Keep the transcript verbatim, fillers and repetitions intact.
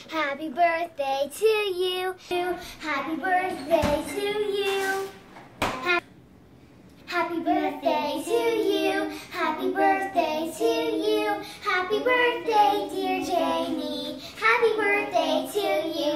Happy birthday to you. Happy birthday to you. Ha Happy birthday to you. Happy birthday to you. Happy birthday, dear Janey. Happy birthday to you.